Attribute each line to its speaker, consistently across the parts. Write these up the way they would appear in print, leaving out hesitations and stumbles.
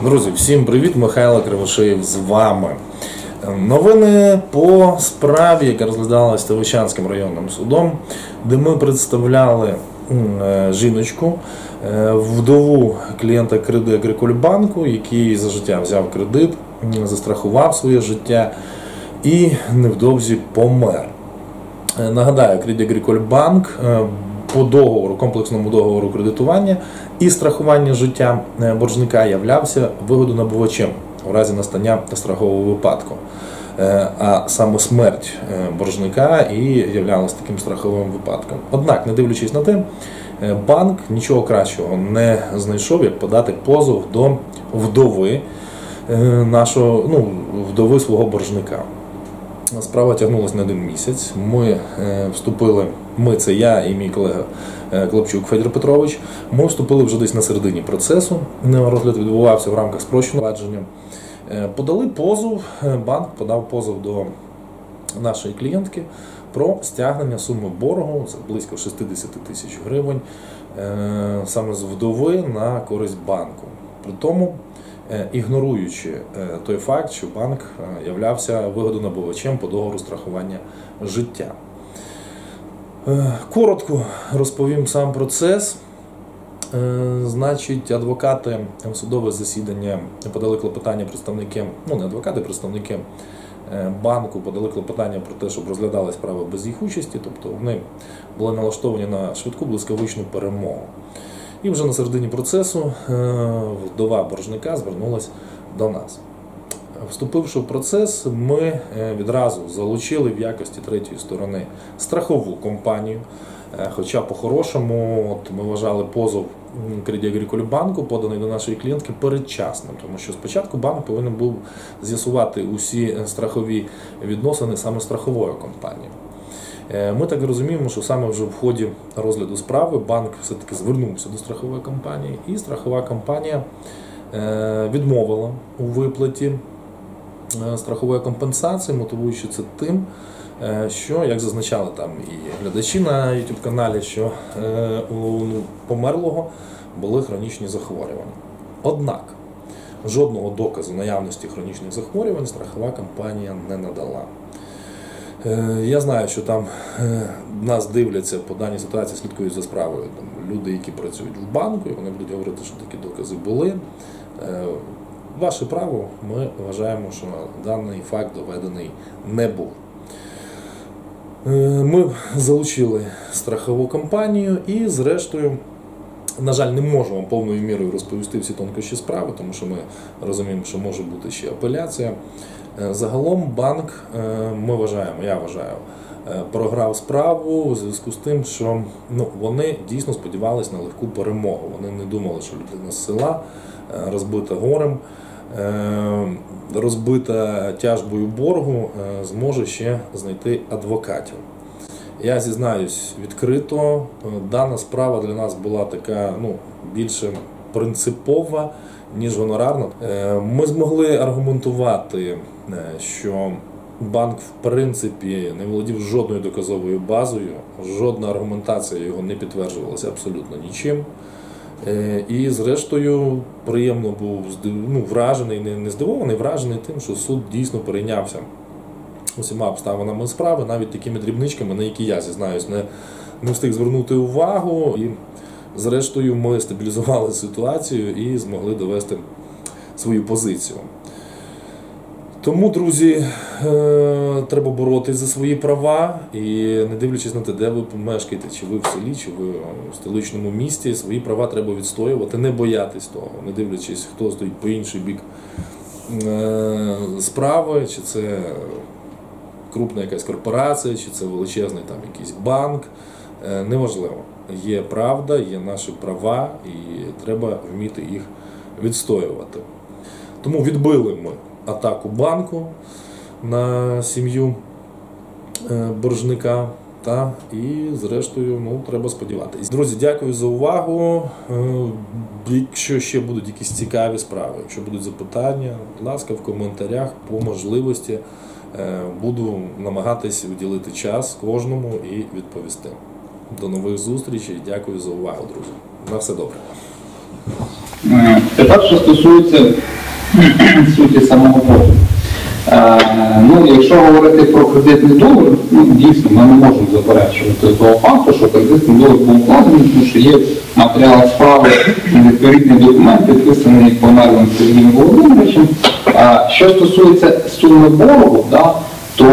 Speaker 1: Друзі, всім привіт! Михайло Кривошеєв з вами. Новини по справі, яка розглядалася Ставищенським районним судом, де ми представляли жіночку, вдову клієнта Crédit Agricole банку, який за життя взяв кредит, застрахував своє життя і невдовзі помер. Нагадаю, Crédit Agricole банк по договору, комплексному договору кредитування і страхування життя боржника являвся вигодонабувачем у разі настання страхового випадку. А саме смерть боржника і являлася таким страховим випадком. Однак, не дивлячись на те, банк нічого кращого не знайшов, як подати позов до вдови вдови свого боржника. Справа тягнулася на 1 місяць. Ми вступили, це я і мій колега Клопчук Федір Петрович, ми вступили вже десь на середині процесу. Розгляд відбувався в рамках спрощеного провадження. Подали позов, банк подав позов до нашої клієнтки про стягнення суми боргу, це близько 60 тисяч гривень, саме з вдови на користь банку. При тому, ігноруючи той факт, що банк являвся вигодонабувачем по договору страхування життя. Коротко розповім сам процес. Значить, адвокати в судове засідання подали клопотання представники, не адвокати, представники банку подали клопотання про те, щоб розглядали справи без їх участі, тобто вони були налаштовані на швидку блискавичну перемогу. І вже на середині процесу вдова боржника звернулася до нас. Вступивши в процес, ми відразу залучили в якості третьої сторони страхову компанію, хоча по-хорошому ми вважали позов Crédit Agricole банку, поданий до нашої клієнтки, передчасним, тому що спочатку банк повинен був з'ясувати усі страхові відносини саме страховою компанією. Ми так розуміємо, що саме вже в ході розгляду справи банк все-таки звернувся до страхової компанії, і страхова компанія відмовила у виплаті страхової компенсації, мотивуючи це тим, що, як зазначали там і глядачі на YouTube-каналі, що у померлого були хронічні захворювання. Однак, жодного доказу наявності хронічних захворювань страхова компанія не надала. Я знаю, що там нас дивляться по даній ситуації, слідкують за справою люди, які працюють в банку, і вони будуть говорити, що такі докази були. Ваше право, ми вважаємо, що даний факт доведений не був. Ми залучили страхову компанію і, зрештою, на жаль, не можемо повною мірою розповісти всі тонкощі справи, тому що ми розуміємо, що може бути ще апеляція. Загалом банк, я вважаю, програв справу у зв'язку з тим, що вони дійсно сподівалися на легку перемогу. Вони не думали, що людина з села, розбита горем, розбита тяжбою боргу, зможе ще знайти адвокатів. Я зізнаюсь відкрито, дана справа для нас була така, більше принципова, ніж гонорарна. Ми змогли аргументувати, що банк в принципі не володів жодною доказовою базою, жодна аргументація його не підтверджувалася абсолютно нічим. І зрештою приємно був вражений, не здивований, вражений тим, що суд дійсно перейнявся усіма обставинами справи, навіть такими дрібничками, на які я, зізнаюсь, не встиг звернути увагу. І зрештою ми стабілізували ситуацію і змогли довести свою позицію. Тому, друзі, треба боротися за свої права і, не дивлячись на те, де ви мешкаєте, чи ви в селі, чи ви в столичному місті, свої права треба відстоювати, не боятись того, не дивлячись, хто стоїть по інший бік справи, чи це крупна якась корпорація, чи це величезний там якийсь банк, неважливо. Є правда, є наші права і треба вміти їх відстоювати. Тому відбили ми атаку банку на сім'ю боржника, і зрештою, треба сподіватися. Друзі, дякую за увагу. Якщо ще будуть якісь цікаві справи, якщо будуть запитання, будь ласка, в коментарях по можливості буду намагатись виділити час кожному і відповісти. До нових зустрічей, дякую за увагу, друзі. На все добре.
Speaker 2: Тепер, що стосується суті самого позову. Якщо говорити про кредитний договір, дійсно, ми не можемо заперечувати того факту, що кредитний договір був укладений, тому що є в матеріалах справи відповідний документ, підписаний померлим Сергієм Володимировичем. Що стосується суми боргу, то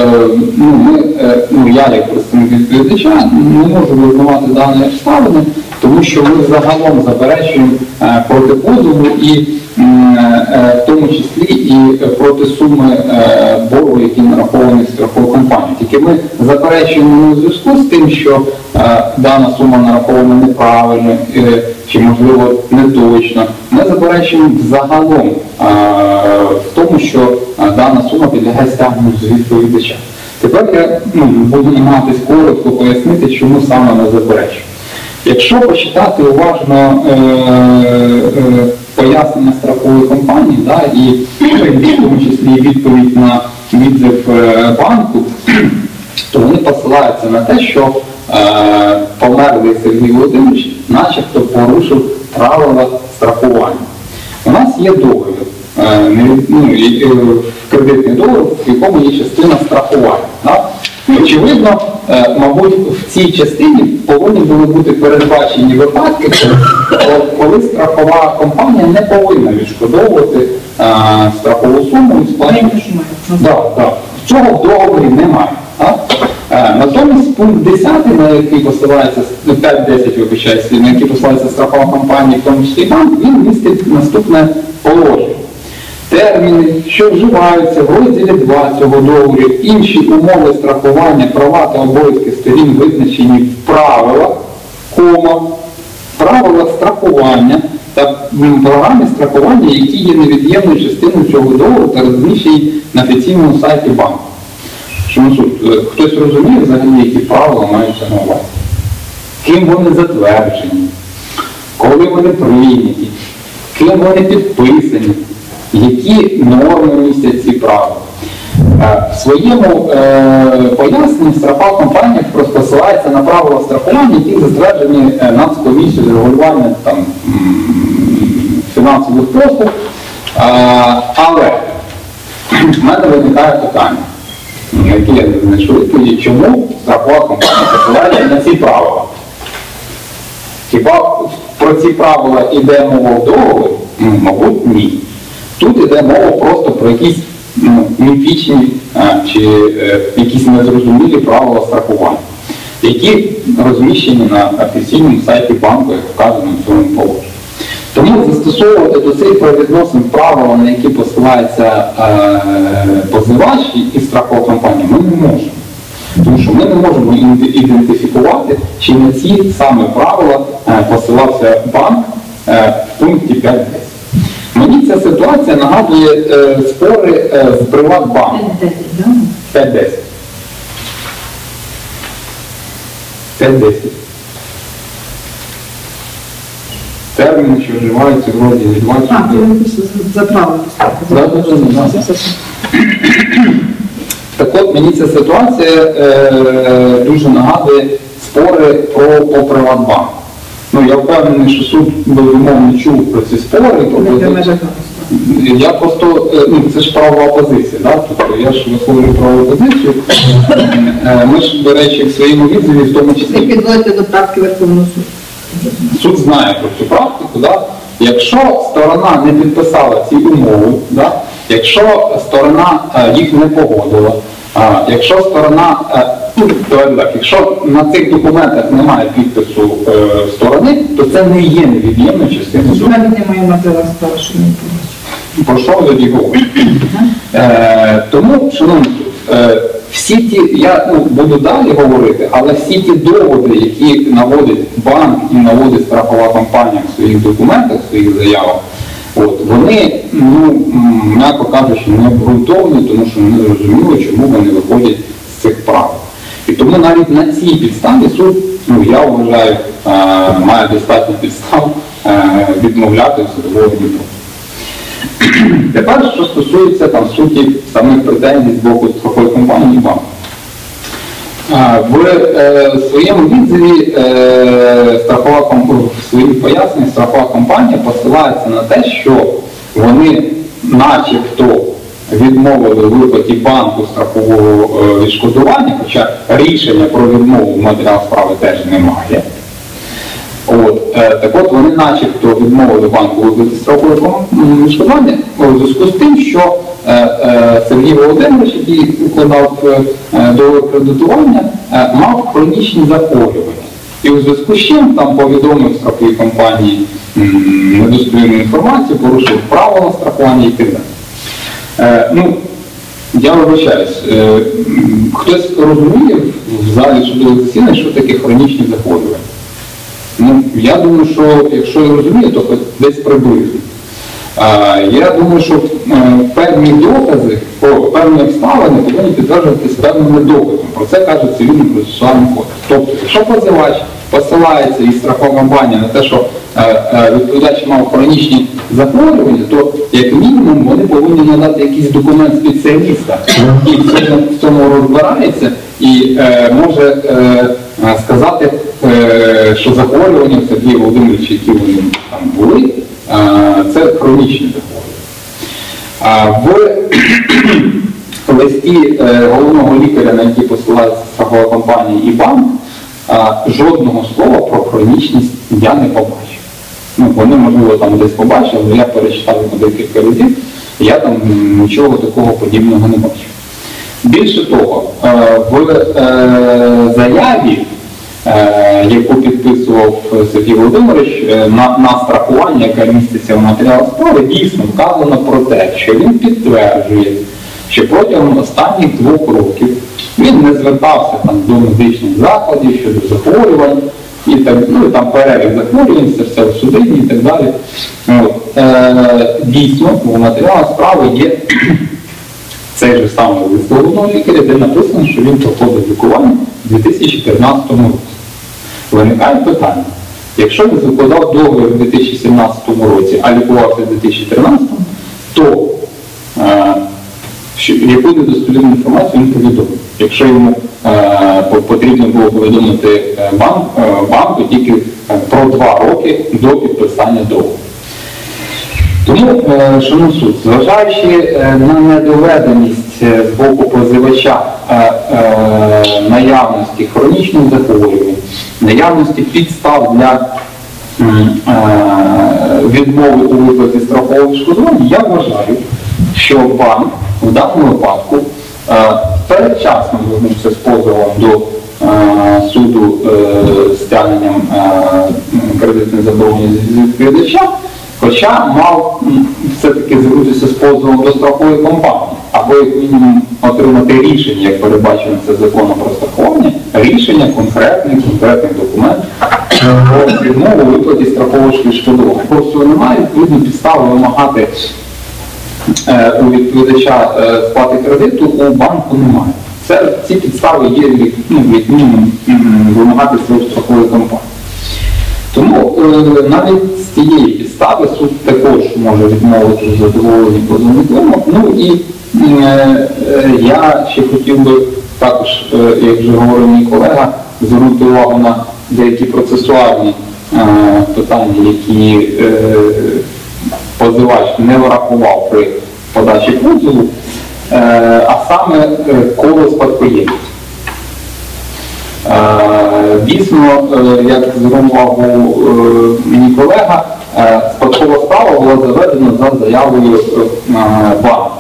Speaker 2: я, як представник відповідача, не можу визнавати дані обставини, тому що ми загалом заперечуємо проти позову і в тому числі і проти суми боргу, який нарахований страховою компанією. Тільки ми заперечуємо у зв'язку з тим, що дана сума нарахована неправильно чи, можливо, не точно. Ми заперечуємо загалом в тому, що дана сума підлягає стягненню з відповідача. Тепер я буду намагатись коротко пояснити, чому саме ми заперечуємо. Якщо почитати уважно пояснення страхової компанії, і в тому числі відповідь на відзив банку, то вони посилаються на те, що померлий Сергій Володимирович начебто порушив правила страхування. У нас є договір, кредитний договір, в якому є частина страхування. Очевидно, мабуть, в цій частині повинні були бути передбачені випадки, коли страхова компанія не повинна відшкодовувати страхову суму і сплачувати. Цього в договорі немає. Натомість пункт 10, на який посилається 5.10, вибачаюсь, на який посилається страхова компанія, в тому числі банк, він містить наступне положення. Терміни, що вживаються в розділі 2 цього договору, інші умови страхування, права та обов'язки сторін визначені в правилах, правилах страхування та програмі страхування, які є невід'ємною частиною цього договору та розміщені на офіційному сайті банку. Хтось розуміє взагалі, які правила маються на увазі? Ким вони затверджені? Коли вони прийняті? Ким вони підписані? Які норми містять ці правила? В своєму поясненні страхова компанія посилається на правила страхування, які затверджені Нацкомісією з регулювання фінансових послуг. Але в мене виникає питання, на яке я не знайшов відповіді, чому страхова компанія посилається на ці правила? Хіба про ці правила йде мова в договорі? Мабуть, ні. Тут йде мова просто про якісь міфічні чи якісь незрозумілі правила страхування, які розміщені на офіційному сайті банку, як вказано в цьому положенні. Тому застосовувати до цих правовідносин правила, на які посилається позивач і страхова компанія, ми не можемо. Тому що ми не можемо ідентифікувати, чи на ці саме правила посилався банк в пункті 5.10. Мені ця ситуація нагадує спори з Приватбанком. 5.10. 5.10. Терміни, що вживаються в розділі 2.
Speaker 3: За правило.
Speaker 2: Так от, мені ця ситуація дуже нагадує спори про Приватбанк. Я впевнений, що суд безумовно чув про ці спори. Я просто, це ж правова позиція, тобто я ж висловлюю правову позицію. Ми ж, до речі, в своєму відзиві в тому числі...
Speaker 3: Підводите до практики Верховного суду.
Speaker 2: Суд знає про цю практику, якщо сторона не підписала ці умови, якщо сторона їх не погодила, якщо сторона, якщо на цих документах немає підпису сторони, то це не є невід'ємною частиною.
Speaker 3: Навіть немає матеріалу справи, що не погодить.
Speaker 2: Про що ви тоді говорите? Тому, шановні, всі ті, я буду далі говорити, але всі ті доводи, які наводить банк і наводить страхова компанія в своїх документах, в своїх заявах, вони, м'яко кажучи, не обґрунтовані, тому що не зрозуміло, чому вони виходять з цих правил. І тому навіть на цій підставі суд, я вважаю, має достатньо підстав відмовляти в судовому дні. Тепер, що стосується суті самих претензій з боку страхової компанії і банку. В своєму відзиві в своїх поясненнях страхова компанія посилається на те, що вони начебто відмовили в виплаті банку страхового відшкодування, хоча рішення про відмову в матеріал справи теж немає. Так от вони начебто відмовили банку у виплаті страхового відшкодування у зв'язку з тим, що Сергій Володимирович, який укладав договір кредитування, мав хронічні захворювання. І у зв'язку з чим там повідомив страховій компанії недостовірну інформацію, порушив правила страхування і так далі. Я вибачаюсь, хтось розуміє в залі судових засідань, що таке хронічні захворювання? Я думаю, що якщо я розумію, то десь приблизно. Я думаю, що певні докази, певні обставини повинні підтверджуватися певними доказами. Про це каже Цивільний процесуальний кодекс. Тобто, якщо позивач посилається і страхова компанія на те, що відповідач мав хронічні захворювання, то як мінімум вони повинні надати якийсь документ спеціаліста, який в цьому розбирається і може сказати, що захворювання в Сергія Володимировича, які вони там були, це хронічні захворювання. В листі головного лікаря, на який посилається страхова компанія і банк, жодного слова про хронічність я не побачив. Вони, можливо, там десь побачили, але я перечитав його декілька разів, і я там нічого такого подібного не бачив. Більше того, в заяві, яку підписував Сергій Володимирович на страхування, яке міститься в матеріалах справи, дійсно вказано про те, що він підтверджує, що протягом останніх 2 років він не звертався до медичних закладів щодо захворювань, і там перелік захворювань, серцево-судинні і так далі. Дійсно, в матеріалах справи є цей же самий лист головного лікаря, де написано, що він проходив лікування у 2014 році. Виникає питання, якщо він закладав договір у 2017 році, а лікувався у 2013, то яку недостовірну інформацію він повідомив, якщо йому потрібно було повідомити банку тільки про 2 роки до підписання договору. Тому, шановний суд, зважаючи на недоведеність з боку позивача наявності хронічних захворювань, наявності підстав для відмови у виплаті страхового відшкодування, я вважаю, що банк в даному випадку передчасно звернувся з позовом до суду з стягненням кредитної заборгованості з відповідача, хоча мав все-таки звернутися з позовом до страхової компанії, або як мінімум отримати рішення, як передбачено це законом про страхування, рішення, конкретний документ про відмову у виплаті страхового відшкодування. Просто немає відповідно підстави вимагати у відповідача сплати кредиту, у банку немає. Ці підстави є як мінімум вимагати цього страхової компанії. Тому навіть з цієї підстави суд також може відмовити задоволення позовних вимог. І я ще хотів би також, як вже говорив мій колега, звернути увагу на деякі процесуальні питання, які позивач не врахував при подачі позову, а саме коло спадкоємців. Дійсно, як звернув увагу мій колега, спадкова справа була заведена за заявою банку.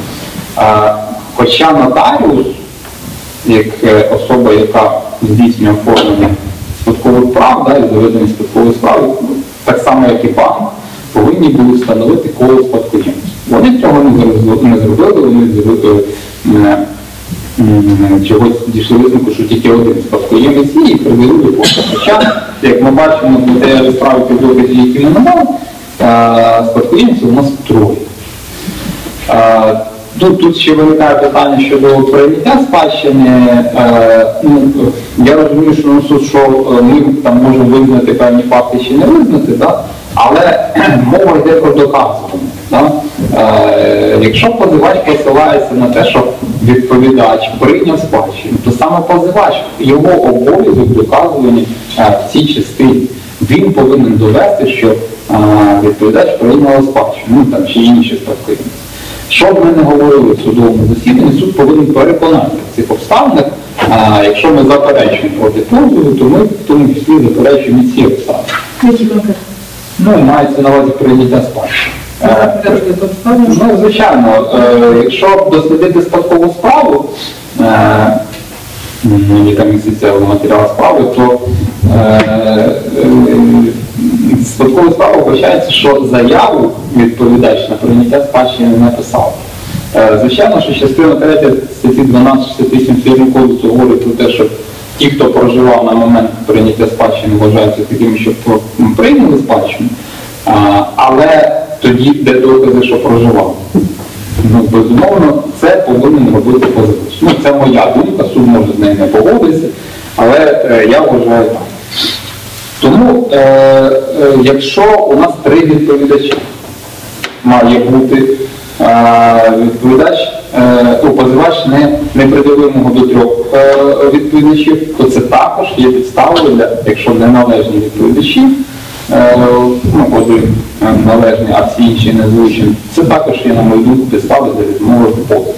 Speaker 2: Хоча нотаріус, як особа, яка здійснює оформлення спадкових прав і заведення спадкової справи, так само, як і банк, повинні були встановити коло спадкоємців. Вони цього не зробили, вони чогось дійшли висновку, що тільки один спадкоємець і привели просто. Хоча, як ми бачимо, в матеріалі справи тих доказів, які ми надали, спадкоємців у нас 3. Тут ще виникає питання щодо прийняття спадщини. Я розумію, що ми там можемо визнати певні факти чи не визнати, але мова йде про доказування. Якщо позивач посилається на те, що відповідач прийняв спадщину, то саме позивач, його обов'язок доказування в цій частині. Він повинен довести, що відповідач прийняв спадщину, ну там чи інші спадкоємці. Що б ми не говорили в судовому засіданні, суд повинен переконати в цих обставинах. Якщо ми заперечуємо проти позову, то ми в тому числі заперечуємо і ці обставини.
Speaker 3: Які конкретно?
Speaker 2: Ну, мається на увазі прийняття спадщини.
Speaker 3: Заперечуєте обставини?
Speaker 2: Ну, звичайно, якщо дослідити спадкову справу, яка міститься в матеріалах справи, то спадкова справа вбачається, що заяву відповідач на прийняття спадщини не писав. Звичайно, що частина 3 статті 12-68 Цивільного кодексу говорить про те, що ті, хто проживав на момент прийняття спадщини, вважаються такими, що прийняли спадщину, але тоді де докази, що проживав. Ну, безумовно, це повинен робити позивач. Ну, це моя думка, суд може з нею не погодитися, але я вважаю так. Тому, якщо у нас 3 відповідачі, має бути відповідач, позивач не приділив його до 3 відповідачів, то це також є підставою, якщо неналежні відповідачі, один належний, а всі інші не звучені, це також є, на мою думку, підстави для відмови позову.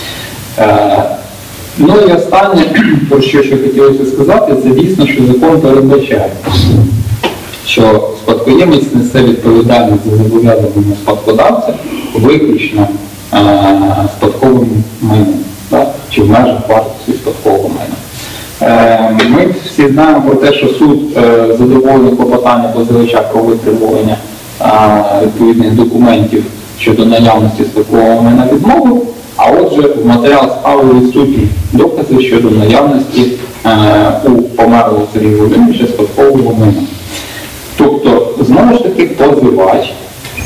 Speaker 2: Ну і останнє, про що хотілося сказати, це дійсно, що закон передбачає, що спадкоємець несе відповідальність за зобов'язання спадкодавця виключно спадковим майном, чи в межах вартості спадкового майна. Ми всі знаємо про те, що суд задоволений клопотання позивача про витребування відповідних документів щодо наявності спадкового майна відмову, а отже в матеріал справи відсутні докази щодо наявності у померлого Сергія Володимировича спадкового майна. Тобто, знову ж таки, позивач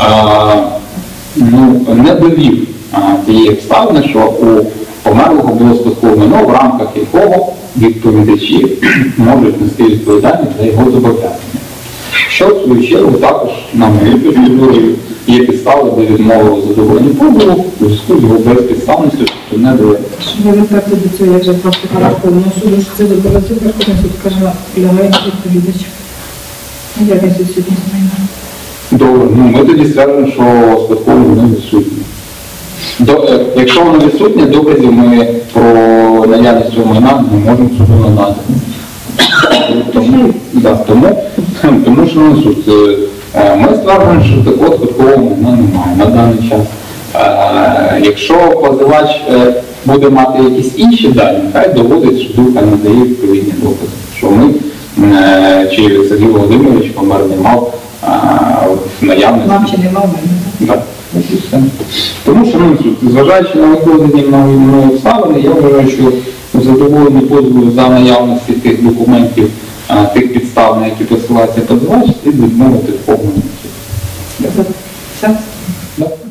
Speaker 2: не довів тієї обставини, що у померлого було спадкове майно, в рамках якого відповідачі можуть нести відповідальність за його зобов'язання. Що в свою чергу також, на мою точку, є підстави для відмови у задоволенні позову у зв'язку з його безпідставністю, що не доведено.
Speaker 3: Щоб ви відповідати до цього, як же практика Верховного суду, що це добровольців, Верховний суд каже, лягає на відповідач. Як я сьогодні знаю?
Speaker 2: Добре, ми тоді скажемо, що спадково воно відсутні. Якщо воно відсутнє, доказів ми про наявність цього майна не можемо суду надати. Тому що суд, ми стверджуємо, що такого спадкового майна немає на даний час. Якщо позивач буде мати якісь інші дані, хай доводить суду, хай надає відповідні докази, що ми, чи Сергій Володимирович помер не мав в наявності.
Speaker 3: Мав чи не мав майна?
Speaker 2: Так. Тому що, зважаючи на викладені мною обставини, я вважаю, що у задоволенні позову за наявності тих документів, тих підстав, на які посилається позивач, слід відмовити в повному.
Speaker 3: Все?
Speaker 2: Да.